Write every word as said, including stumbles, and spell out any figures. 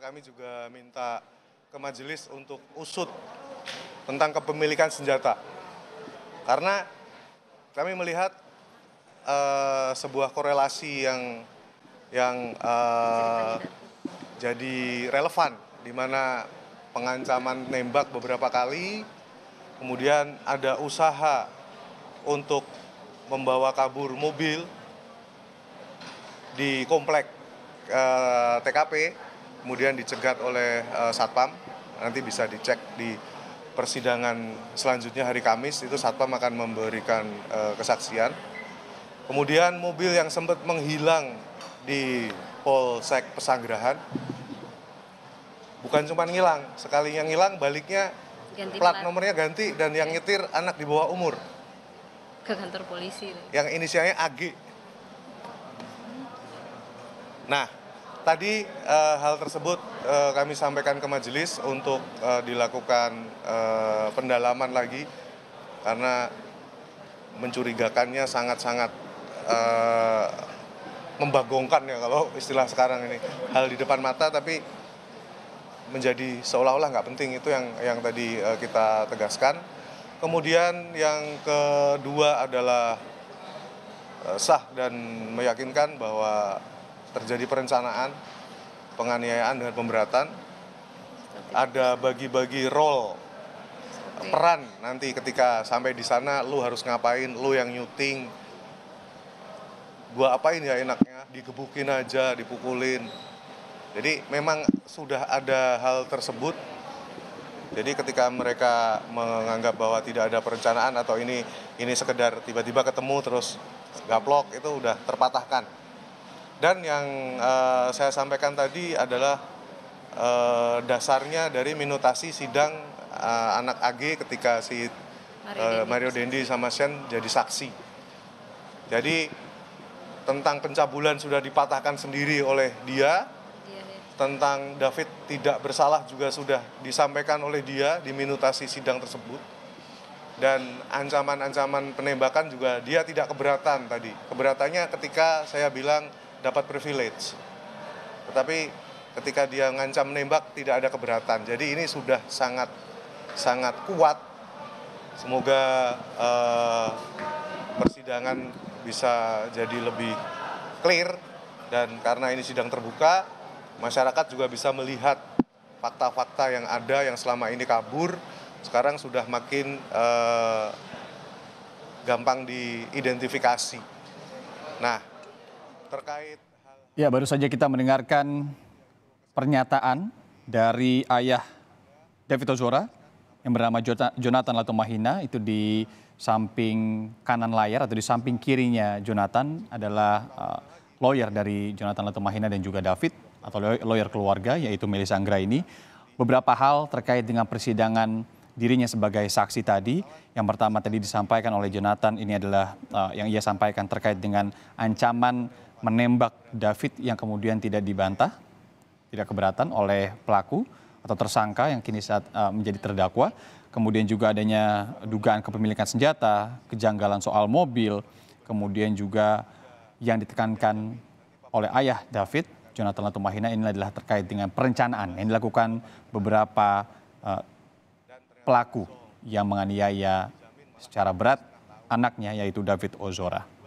kami juga minta ke majelis untuk usut tentang kepemilikan senjata. Karena kami melihat uh, sebuah korelasi yang yang uh, jadi relevan, di mana pengancaman nembak beberapa kali, kemudian ada usaha untuk membawa kabur mobil di komplek uh, T K P, kemudian dicegat oleh uh, Satpam. Nanti bisa dicek di persidangan selanjutnya hari Kamis, itu Satpam akan memberikan uh, kesaksian. Kemudian mobil yang sempat menghilang di Polsek Pesanggerahan, bukan cuma ngilang, sekali yang ngilang baliknya ganti plat nomornya ganti, dan yang nyetir anak di bawah umur. Ke kantor polisi. Yang inisialnya A G. Nah, tadi uh, hal tersebut uh, kami sampaikan ke majelis untuk uh, dilakukan uh, pendalaman lagi, karena mencurigakannya sangat-sangat uh, membagongkan ya kalau istilah sekarang ini. Hal di depan mata tapi menjadi seolah-olah nggak penting, itu yang yang tadi uh, kita tegaskan. Kemudian yang kedua adalah uh, sah dan meyakinkan bahwa terjadi perencanaan penganiayaan dengan pemberatan. Ada bagi-bagi role peran nanti ketika sampai di sana, lu harus ngapain, lu yang nyuting, gua apain ya enaknya, digebukin aja, dipukulin. Jadi memang sudah ada hal tersebut. Jadi ketika mereka menganggap bahwa tidak ada perencanaan atau ini ini sekedar tiba-tiba ketemu terus gaplok, itu udah terpatahkan. Dan yang uh, saya sampaikan tadi adalah uh, dasarnya dari minutasi sidang uh, anak A G ketika si uh, Mario Dendi sama Shen jadi saksi. Jadi tentang pencabulan sudah dipatahkan sendiri oleh dia, tentang David tidak bersalah juga sudah disampaikan oleh dia di minutasi sidang tersebut. Dan ancaman-ancaman penembakan juga dia tidak keberatan tadi. Keberatannya ketika saya bilang dapat privilege. Tetapi ketika dia ngancam menembak tidak ada keberatan. Jadi ini sudah sangat sangat kuat. Semoga uh, persidangan bisa jadi lebih clear, dan karena ini sidang terbuka, masyarakat juga bisa melihat fakta-fakta yang ada yang selama ini kabur, sekarang sudah makin uh, gampang diidentifikasi. Nah, terkait hal... Ya, baru saja kita mendengarkan pernyataan dari ayah David Ozora yang bernama Jonathan Latumahina. Itu di samping kanan layar atau di samping kirinya Jonathan adalah uh, lawyer dari Jonathan Latumahina dan juga David, atau lawyer keluarga, yaitu Melissa Anggraini. Beberapa hal terkait dengan persidangan dirinya sebagai saksi tadi. Yang pertama tadi disampaikan oleh Jonathan, ini adalah uh, yang ia sampaikan terkait dengan ancaman menembak David yang kemudian tidak dibantah, tidak keberatan oleh pelaku atau tersangka yang kini saat uh, menjadi terdakwa. Kemudian juga adanya dugaan kepemilikan senjata, kejanggalan soal mobil, kemudian juga yang ditekankan oleh ayah David, Jonathan Latumahina, ini adalah terkait dengan perencanaan yang dilakukan beberapa uh, pelaku yang menganiaya secara berat anaknya, yaitu David Ozora.